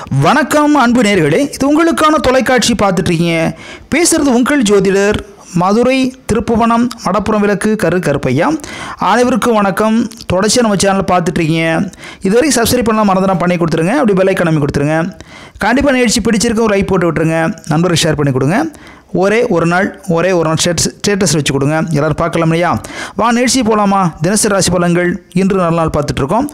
வணக்கம் அன்பு நேயர்களே, இது உங்களுக்கான தொலைக்காட்சி பார்த்துட்டு இருக்கீங்க. பேசுறது உங்கள் ஜோதிடர் மதுரை திருப்புவனம் மடப்புறம் விளக்கு கருப்பையா. அனைவருக்கும் வணக்கம். தொடர்ச்சியாக நம்ம சேனல் பார்த்துட்டு இருக்கீங்க. இதுவரை சப்ஸ்கிரைப் பண்ணலாம் மறந்துடாம பண்ணி கொடுத்துருங்க. அப்படி பெல் ஐகான் அமைக்க கொடுத்துருங்க. கண்டிப்பாக நிகழ்ச்சி பிடிச்சிருக்க ஒரு லைக் போட்டு விட்டுருங்க. நண்பருக்கு ஷேர் பண்ணி கொடுங்க. ஒரே ஒரு நாள் ஸ்டேட்டஸ் வச்சு கொடுங்க, எல்லோரும் பார்க்கலாம் இல்லையா? வா நிகழ்ச்சி போகலாமா? தினசரி ராசி பலன்கள் இன்று நல்ல நாள் பார்த்துட்ருக்கோம்.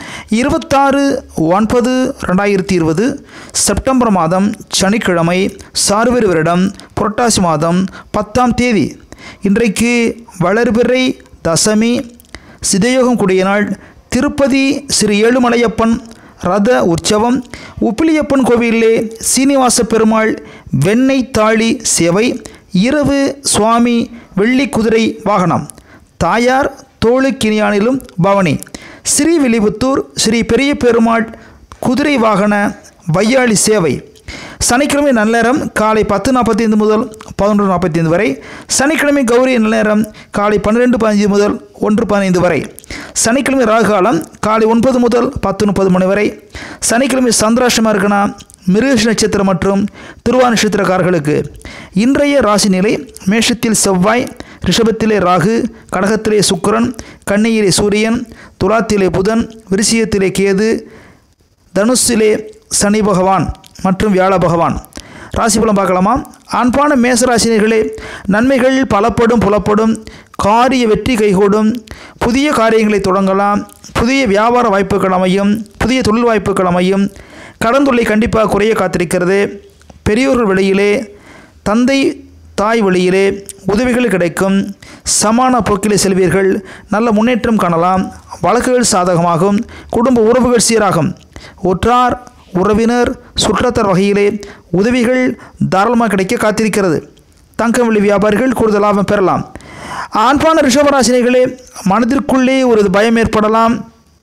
26/9/2020 செப்டம்பர் மாதம் சனிக்கிழமை, சார்வேறு வருடம் புரட்டாசி மாதம் 10ஆம் தேதி. இன்றைக்கு வளர்பிறை தசமி, சிதயோகம் கூடிய நாள். திருப்பதி ஸ்ரீ ஏழுமலையப்பன் ரத உற்சவம். உப்பிலியப்பன் கோவிலிலே சீனிவாச பெருமாள் வெண்ணெய் தாளி சேவை. இரவு சுவாமி வெள்ளி குதிரை வாகனம். தாயார் தோளுக்கினியானிலும் பவனி. ஸ்ரீவில்லிபுத்தூர் ஸ்ரீ பெரிய பெருமாள் குதிரை வாகன வையாளி சேவை. சனிக்கிழமை நல்லேரம் காலை 10:45 முதல் 11:45 வரை. சனிக்கிழமை கௌரி நல்லேரம் காலை 12:15 முதல் 1:15 வரை. சனிக்கிழமை ராகுகாலம் காலை 9 முதல் 10:30 மணி வரை. சனிக்கிழமை சந்திராஷ்டமம் இருக்குன்னா மிருகஷ நட்சத்திரம் மற்றும் திருவா நட்சத்திரக்காரர்களுக்கு. இன்றைய ராசி நிலை: மேஷத்தில் செவ்வாய், ரிஷபத்திலே ராகு, கடகத்திலே சுக்கிரன், கன்னியிலே சூரியன், துலாத்திலே புதன், விருச்சிகத்திலே கேது, தனுசிலே சனி பகவான் மற்றும் வியாழ பகவான். ராசி பலம் பார்க்கலாமா? ஆண்பான மேசராசினியர்களே, நன்மைகள் பலப்படும் புலப்படும். காரிய வெற்றி கைகூடும். புதிய காரியங்களை தொடங்கலாம். புதிய வியாபார வாய்ப்புகள் அமையும். புதிய தொழில் வாய்ப்புகள் அமையும். கடன் தொல்லை கண்டிப்பாக குறைய காத்திருக்கிறது. பெரியோர்கள் வழியிலே, தந்தை தாய் வழியிலே உதவிகள் கிடைக்கும். சமான போக்கிலே செல்வீர்கள். நல்ல முன்னேற்றம் காணலாம். வழக்குகள் சாதகமாகும். குடும்ப உறவுகள் சீராகும். உற்றார் உறவினர் சுற்றத்தார் வகையிலே உதவிகள் தாராளமாக கிடைக்க காத்திருக்கிறது. தங்கம் வெள்ளி வியாபாரிகள் கூடுதல் லாபம் பெறலாம். ஆண்பான ரிஷபராசினிகளே, மனதிற்குள்ளே ஒரு பயம் ஏற்படலாம்,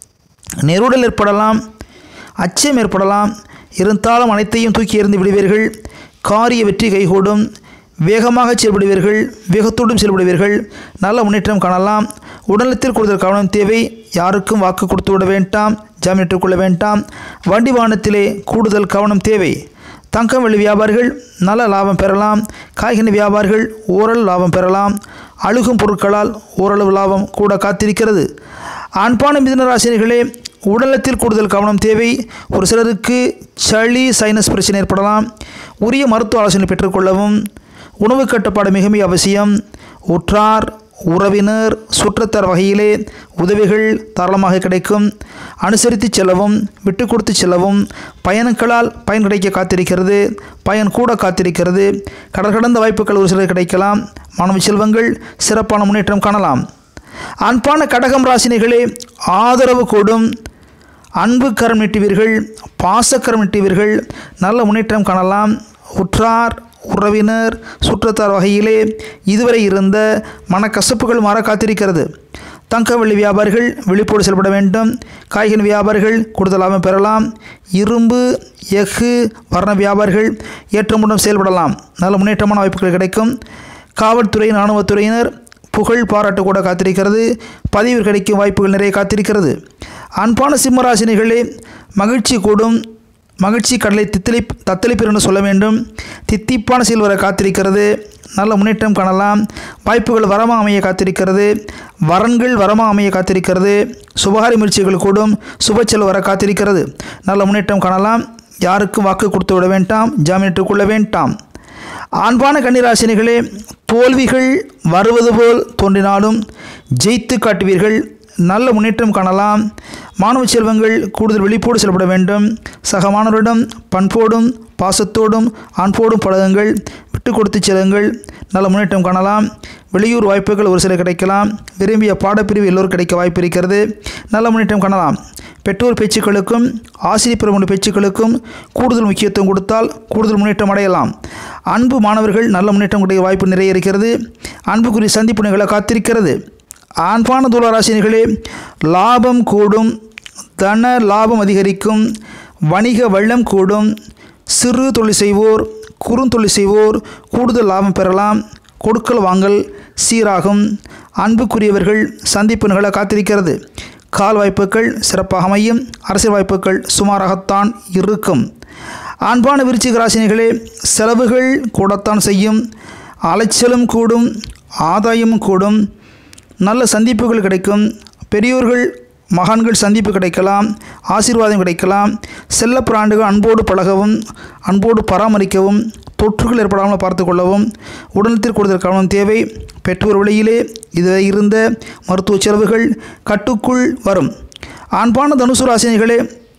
நெருடல் ஏற்படலாம், அச்சம் ஏற்படலாம். இருந்தாலும் அனைத்தையும் தூக்கி எறிந்து விடுவீர்கள். காரிய வெற்றி கைகூடும். வேகமாக செயல்படுவீர்கள். வேகத்தோடும் செயல்படுவீர்கள். நல்ல முன்னேற்றம் காணலாம். உடல்நலத்தில் கூடுதல் கவனம் தேவை. யாருக்கும் வாக்கு கொடுத்து விட வேண்டாம். ஜாமீன் ஏற்றுக்கொள்ள வேண்டாம். வண்டி வாகனத்திலே கூடுதல் கவனம் தேவை. தங்கம் வெள்ளி வியாபாரிகள் நல்ல லாபம் பெறலாம். காய்கனி வியாபாரிகள் ஓரளவு லாபம் பெறலாம். அழுகும் பொருட்களால் ஓரளவு லாபம் கூட காத்திருக்கிறது. ஆண்பான மிதுன ராசினிகளே, உடல்நலத்தில் கூடுதல் கவனம் தேவை. ஒரு சிலருக்கு சளி சைனஸ் பிரச்சனை ஏற்படலாம். உரிய மருத்துவ ஆலோசனை பெற்றுக்கொள்ளவும். உணவு கட்டுப்பாடு மிக மிக அவசியம். உற்றார் உறவினர் சுற்றத்தார் வகையிலே உதவிகள் தாராளமாக கிடைக்கும். அனுசரித்து செல்லவும், விட்டு கொடுத்து செல்லவும். பயணங்களால் பயன் கிடைக்க காத்திருக்கிறது. பயன் கூட காத்திருக்கிறது. கடந்த வாய்ப்புகள் ஒரு சிலர் கிடைக்கலாம். மாணவ செல்வங்கள் சிறப்பான முன்னேற்றம் காணலாம். அன்பான கடகம் ராசினிகளே, ஆதரவு கூடும். அன்பு கரம் நீட்டுவீர்கள். பாசக்கரம் நீட்டுவீர்கள். நல்ல முன்னேற்றம் காணலாம். உற்றார் உறவினர் சுற்றத்தார் வகையிலே இதுவரை இருந்த மனக்கசப்புகள் மாற காத்திருக்கிறது. தங்க வெள்ளி வியாபாரிகள் விழிப்போடு செயல்பட வேண்டும். காய்கறி வியாபாரிகள் கூடுதல் லாபம் பெறலாம். இரும்பு எஃகு வர்ண வியாபாரிகள் ஏற்றமுடன் செயல்படலாம். நல்ல முன்னேற்றமான வாய்ப்புகள் கிடைக்கும். காவல்துறை இராணுவத்துறையினர் புகழ் பாராட்டு கூட காத்திருக்கிறது. பதிவு கிடைக்கும் வாய்ப்புகள் நிறைய காத்திருக்கிறது. அன்பான சிம்மராசினிகளே, மகிழ்ச்சி கூடும். மகிழ்ச்சி கடலை தத்தளிப்பீர் என்று சொல்ல வேண்டும். தித்திப்பான செயல் வர காத்திருக்கிறது. நல்ல முன்னேற்றம் காணலாம். வாய்ப்புகள் வரமாக அமைய காத்திருக்கிறது. வரன்கள் வரமாக அமைய காத்திருக்கிறது. சுபகாரி முயற்சிகள் கூடும். சுபச்செல் வர காத்திருக்கிறது. நல்ல முன்னேற்றம் காணலாம். யாருக்கும் வாக்கு கொடுத்து விட வேண்டாம். ஜாமீன் ஏற்றுக்கொள்ள வேண்டாம். ஆண்பான கன்னிராசினிகளே, தோல்விகள் வருவது போல் தோன்றினாலும் ஜெயித்து காட்டுவீர்கள். நல்ல முன்னேற்றம் காணலாம். மாணவ செல்வங்கள் கூடுதல் விழிப்போடு செயல்பட வேண்டும். சக மாணவரிடம் பண்போடும் பாசத்தோடும் அன்போடும் பழகுங்கள். விட்டு கொடுத்து செல்லுங்கள். நல்ல முன்னேற்றம் காணலாம். வெளியூர் வாய்ப்புகள் ஒரு சிலர் கிடைக்கலாம். விரும்பிய பாடப்பிரிவு எல்லோரும் கிடைக்க வாய்ப்பு இருக்கிறது. நல்ல முன்னேற்றம் காணலாம். பெற்றோர் பேச்சுக்களுக்கும் ஆசிரியர் பெருமொழி பேச்சுக்களுக்கும் கூடுதல் முக்கியத்துவம் கொடுத்தால் கூடுதல் முன்னேற்றம் அடையலாம். அன்பு மாணவர்கள் நல்ல முன்னேற்றம் கிடைக்க வாய்ப்பு நிறைய இருக்கிறது. அன்புக்குரிய சந்திப்பு நிகழ காத்திருக்கிறது. ஆண்பான துளாராசினிகளே, லாபம் கூடும். தன லாபம் அதிகரிக்கும். வணிக வள்ளம் கூடும். சிறு தொழில் செய்வோர் குறுந்தொழில் செய்வோர் கூடுதல் லாபம் பெறலாம். கொடுக்கல் வாங்கல் சீராகும். அன்புக்குரியவர்கள் சந்திப்பு நிகழ காத்திருக்கிறது. கால் வாய்ப்புகள் சிறப்பாக அமையும். அரசியல் வாய்ப்புகள் சுமாராகத்தான் இருக்கும். ஆண்பான விருச்சிக ராசினிகளே, செலவுகள் கூடத்தான் செய்யும், அலைச்சலும் கூடும், ஆதாயமும் கூடும், நல்ல சந்திப்புகள் கிடைக்கும், பெரியோர்கள் மகான்கள் சந்திப்பு கிடைக்கலாம், ஆசீர்வாதம் கிடைக்கலாம், செல்ல பிராண்டுகள் அன்போடு பழகவும் அன்போடு பராமரிக்கவும் தொற்றுகள் ஏற்படாமல் பார்த்து கொள்ளவும் உடல்நலத்தில் கூடுதல் கவனம் தேவை. பெற்றோர் வழியிலே இதுவரை இருந்த மருத்துவ செலவுகள் கட்டுக்குள் வரும். ஆண்பான தனுசு ராசினிகளே,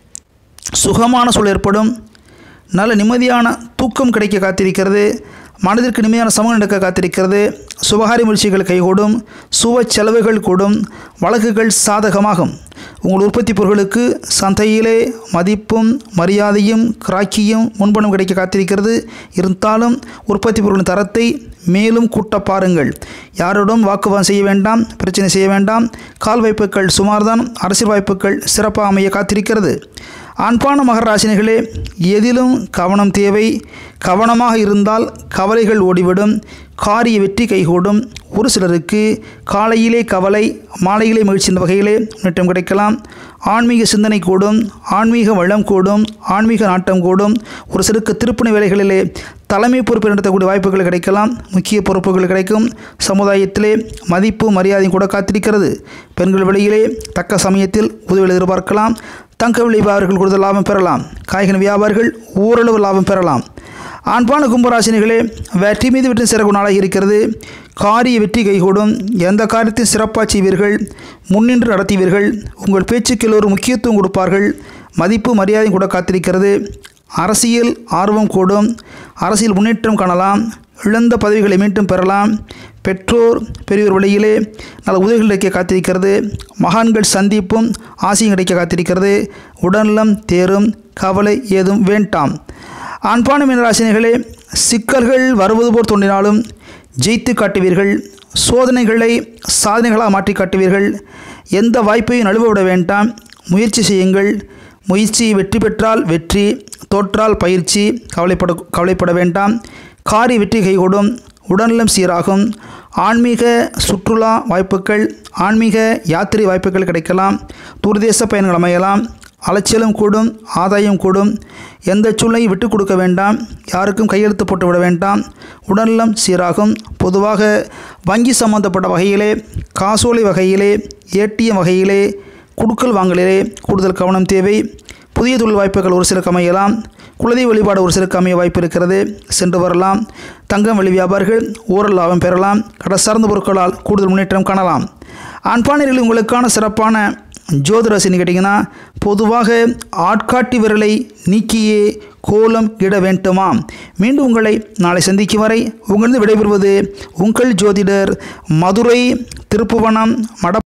சுகமான சூழல் ஏற்படும், நல்ல நிம்மதியான தூக்கம் கிடைக்க காத்திருக்கிறது, மனதிற்கு நிம்மதியான சமூகம் நடக்க காத்திருக்கிறது, சுபகாரி முயற்சிகள் கைகூடும், சுப செலவுகள் கூடும், வழக்குகள் சாதகமாகும். உங்கள் உற்பத்தி பொருட்களுக்கு சந்தையிலே மதிப்பும் மரியாதையும் கிராக்கியும் முன்பணம் கிடைக்க காத்திருக்கிறது. இருந்தாலும் உற்பத்தி பொருளின் தரத்தை மேலும் கூட்ட பாருங்கள். யாரோடும் வாக்குவாதம் செய்ய வேண்டாம், பிரச்சனை செய்ய வேண்டாம். கால் வாய்ப்புகள் சுமார்தான், அரசியல் வாய்ப்புகள் சிறப்பாக அமைய காத்திருக்கிறது. ஆண்பான மகர ராசினிகளே, எதிலும் கவனம் தேவை. கவனமாக இருந்தால் கவலைகள் ஓடிவிடும், காரிய வெற்றி கைகூடும். ஒரு சிலருக்கு காலையிலே கவலை, மாலையிலே மகிழ்ச்சி என்ற வகையிலே முன்னேற்றம் கிடைக்கலாம். ஆன்மீக சிந்தனை கூடும், ஆன்மீக வளம் கூடும், ஆன்மீக நாட்டம் கூடும். ஒரு சிலருக்கு திருப்பணி வேலைகளிலே தலைமை பொறுப்பு நடத்தக்கூடிய வாய்ப்புகள் கிடைக்கலாம், முக்கிய பொறுப்புகள் கிடைக்கும். சமுதாயத்திலே மதிப்பு மரியாதையும் கூட காத்திருக்கிறது. பெண்கள் வெளியிலே தக்க சமயத்தில் உதவிகள் எதிர்பார்க்கலாம். தங்க விலை வியாபாரிகள் கூடுதல் லாபம் பெறலாம். காய்கறி வியாபாரிகள் ஓரளவு லாபம் பெறலாம். ஆண்பான கும்பராசினிகளே, வெற்றி மீது வெற்றி சிறகு நாளாக இருக்கிறது. காரிய வெற்றி கைகூடும், எந்த காரியத்தையும் சிறப்பாக செய்வீர்கள், முன்னின்று நடத்துவீர்கள். உங்கள் பேச்சுக்கு எல்லோரும் முக்கியத்துவம் கொடுப்பார்கள். மதிப்பு மரியாதையும் கூட காத்திருக்கிறது. அரசியல் ஆர்வம் கூடும், அரசியல் முன்னேற்றம் காணலாம். இழந்த பதவிகளை மீண்டும் பெறலாம். பெற்றோர் பெரியோர் வழியிலே நல்ல உதவிகள் கிடைக்க காத்திருக்கிறது. மகான்கள் சந்திப்பும் ஆசையும் கிடைக்க காத்திருக்கிறது. உடல்நலம் தேரும், கவலை ஏதும் வேண்டாம். ஆண்பான மீனராசினிகளே, சிக்கல்கள் வருவது போல் தோன்றினாலும் ஜெயித்து காட்டுவீர்கள். சோதனைகளை சாதனைகளாக மாற்றி காட்டுவீர்கள். எந்த வாய்ப்பையும் நழுவ விட வேண்டாம். முயற்சி செய்யுங்கள். முயற்சி வெற்றி பெற்றால் வெற்றி, தோற்றால் பயிற்சி. கவலைப்பட வேண்டாம். காரிய வெற்றி கைகூடும், உடல்நலம் சீராகும். ஆன்மீக சுற்றுலா வாய்ப்புகள், ஆன்மீக யாத்திரை வாய்ப்புகள் கிடைக்கலாம். தூர்தேச பயணங்கள் அமையலாம். அலைச்சலும் கூடும், ஆதாயம் கூடும். எந்த சூழ்நிலையும் விட்டு கொடுக்க வேண்டாம். யாருக்கும் கையெழுத்து போட்டு விட வேண்டாம். உடல்நலம் சீராகும். பொதுவாக வங்கி சம்பந்தப்பட்ட வகையிலே, காசோலை வகையிலே, ஏடிஎம் வகையிலே, குடுக்கல் வாங்கலிலே கூடுதல் கவனம் தேவை. புதிய தொழில் வாய்ப்புகள் ஒரு சிலருக்கு அமையலாம். குலதெய்வ வழிபாடு ஒரு சிலருக்கு அமைய வாய்ப்பு இருக்கிறது. சென்று வரலாம். தங்கம் வெள்ளி வியாபாரிகள் ஓரளவு லாபம் பெறலாம். கடை சார்ந்த பொருட்களால் கூடுதல் முன்னேற்றம் காணலாம். ஆண்பானர்கள் உங்களுக்கான சிறப்பான ஜோதிராசின்னு கேட்டிங்கன்னா, பொதுவாக ஆட்காட்டி விரலை நீக்கியே கோலம் இட வேண்டுமா? மீண்டும் உங்களை நாளை சந்திக்கும் வரை உங்களிருந்து விடைபெறுவது உங்கள் ஜோதிடர் மதுரை திருப்புவனம் மட